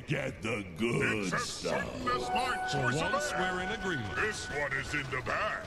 get the good It's as stuff. certain as my For choice of once, air. we're in agreement. This one is in the bag.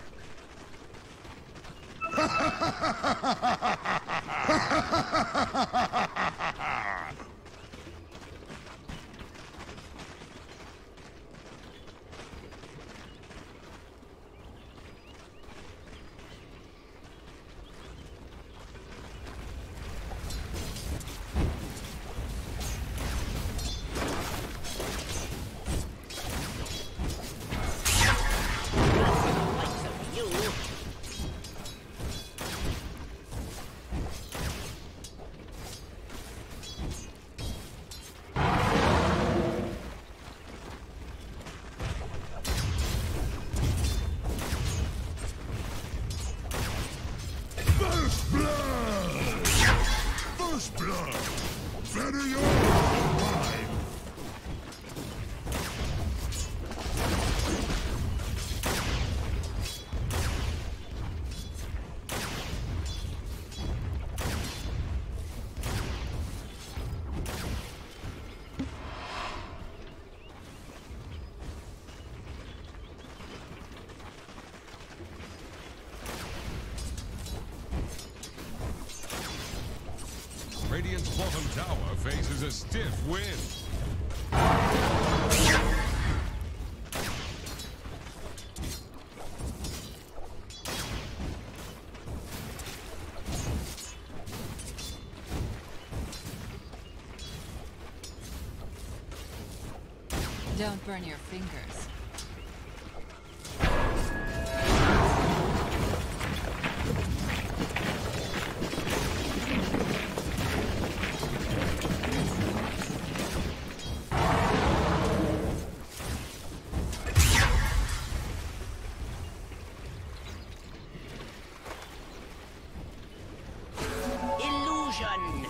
First blood! First blood! Better your mine! Radiant's bottom tower faces a stiff wind. Don't burn your fingers. Illusion!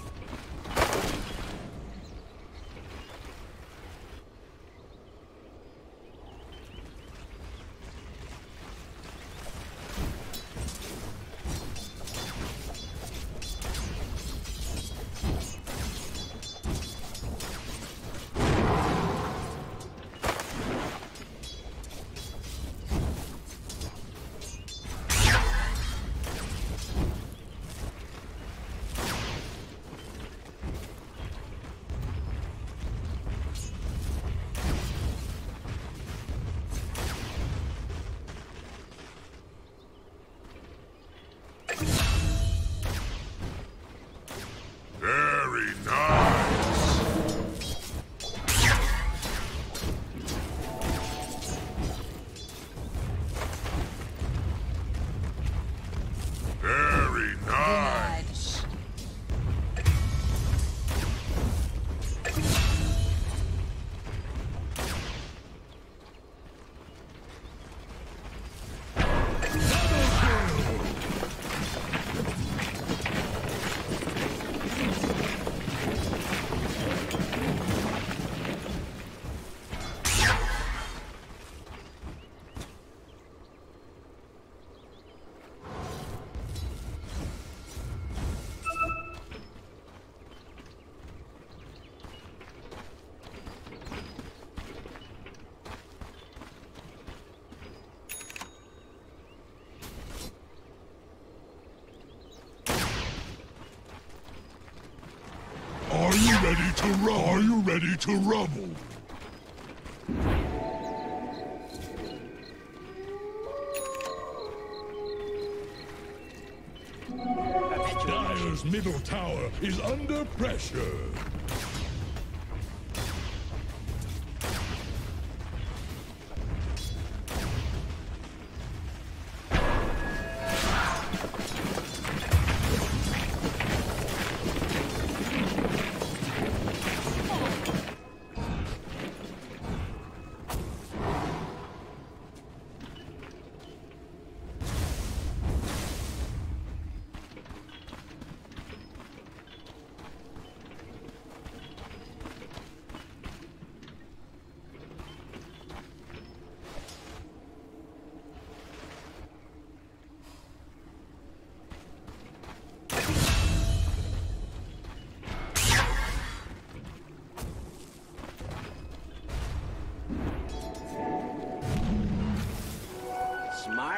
Very nice. Very nice. Are you ready to rumble? Are you ready to rumble? Dire's middle tower is under pressure.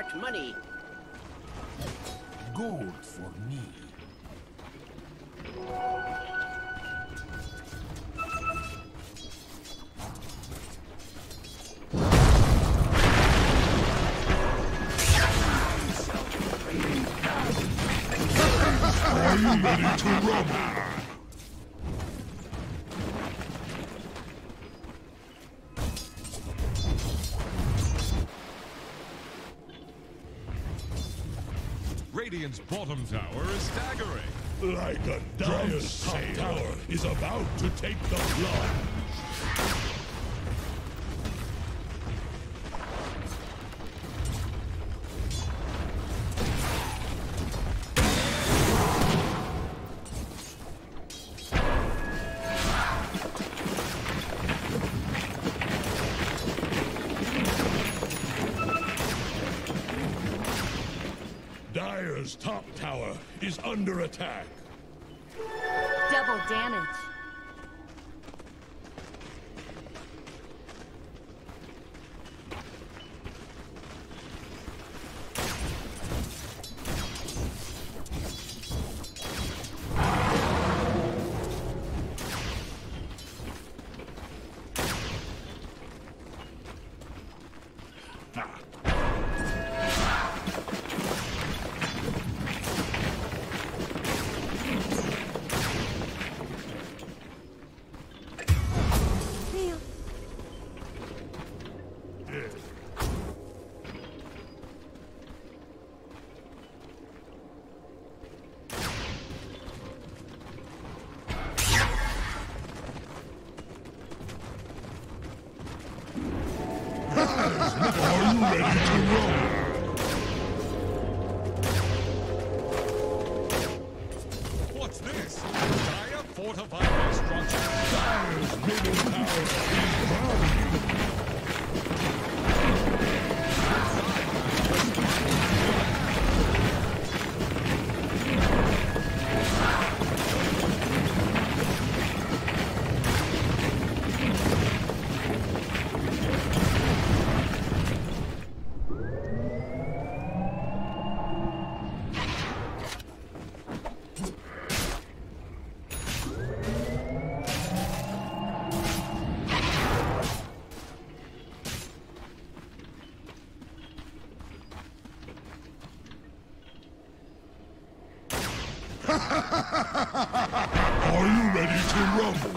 smart money. Gold for me. Are you ready to rumble? Radiant's bottom tower is staggering. Like a Dire's top tower is about to take the plunge. Dire's top tower is under attack. Double damage. Are you ready to roll? What's this? Dire fortified their structure. Dire's middle tower is drowning. Are you ready to rumble?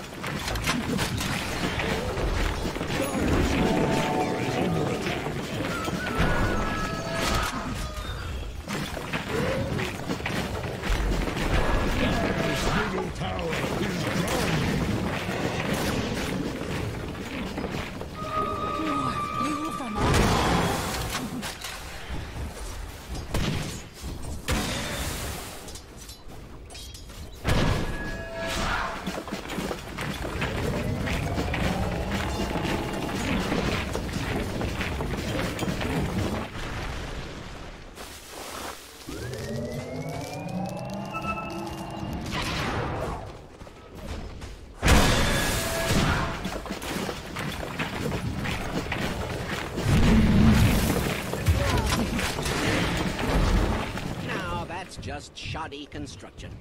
Dire's middle tower is under attack. Dire's middle tower is drowning. You from all. Now that's just shoddy construction.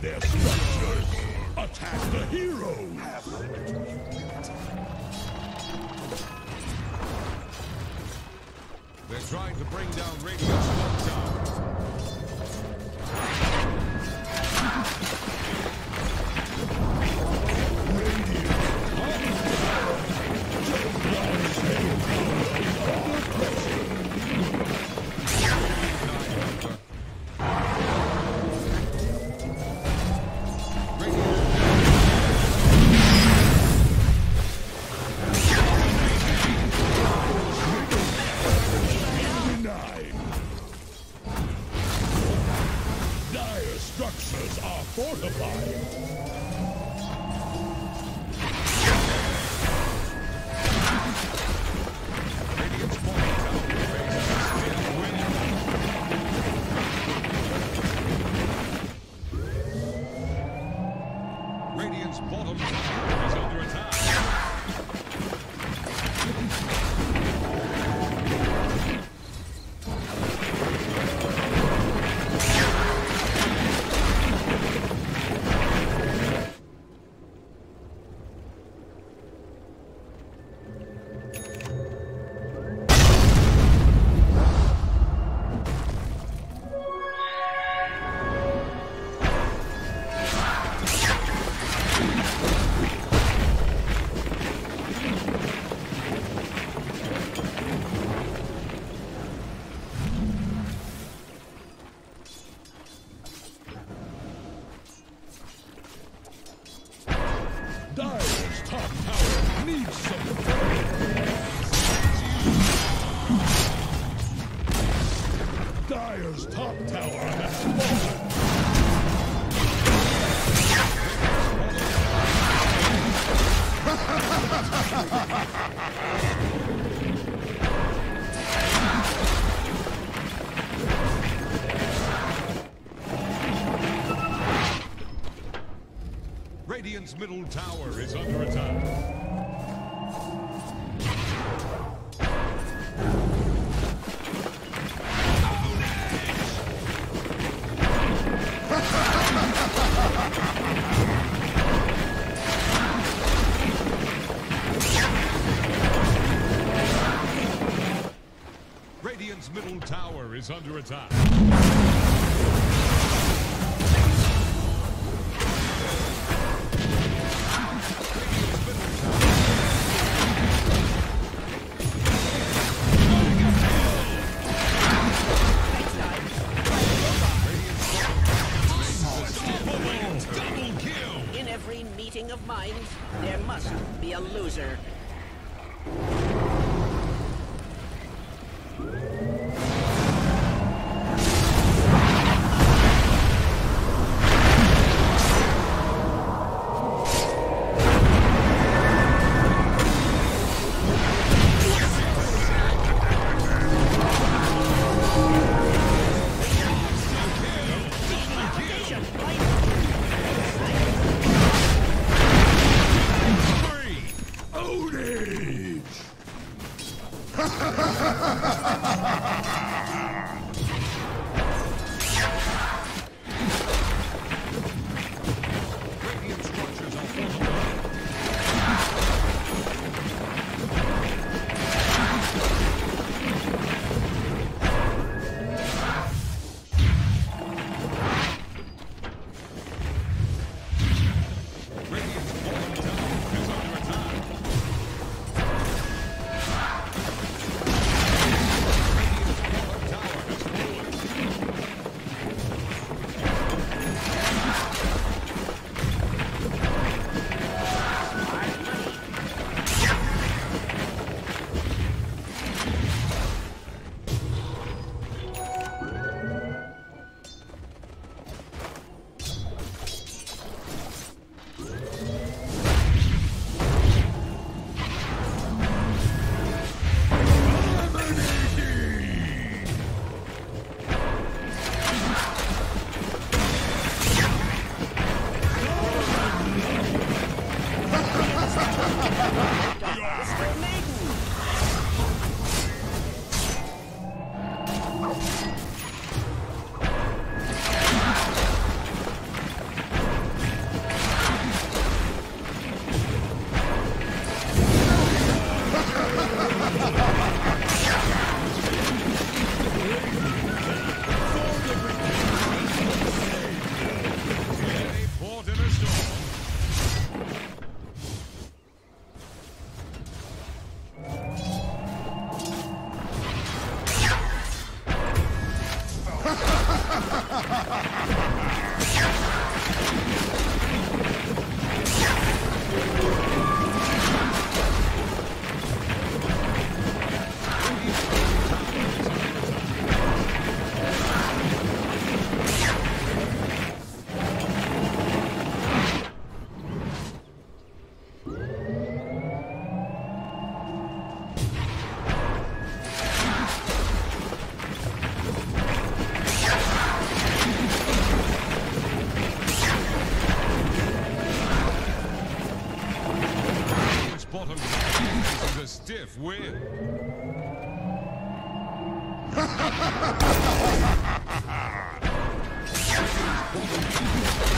their structures. Attack the heroes. They're trying to bring down Radiant's top tower. Dire structures are fortified. Radiant's bottom tower faces a still winning. Radiant's bottom tower is under attack. Dire's top tower needs some Dire's top tower has fallen. Radiant's middle tower is under attack. Radiant's middle tower is under attack. In every meeting of minds, there must be a loser. Ownage! Radiant structures are fortified. Radiant's bottom tower is under attack. Radiant's bottom tower has fallen. bottom tower faces a stiff win. Radiant's bottom tower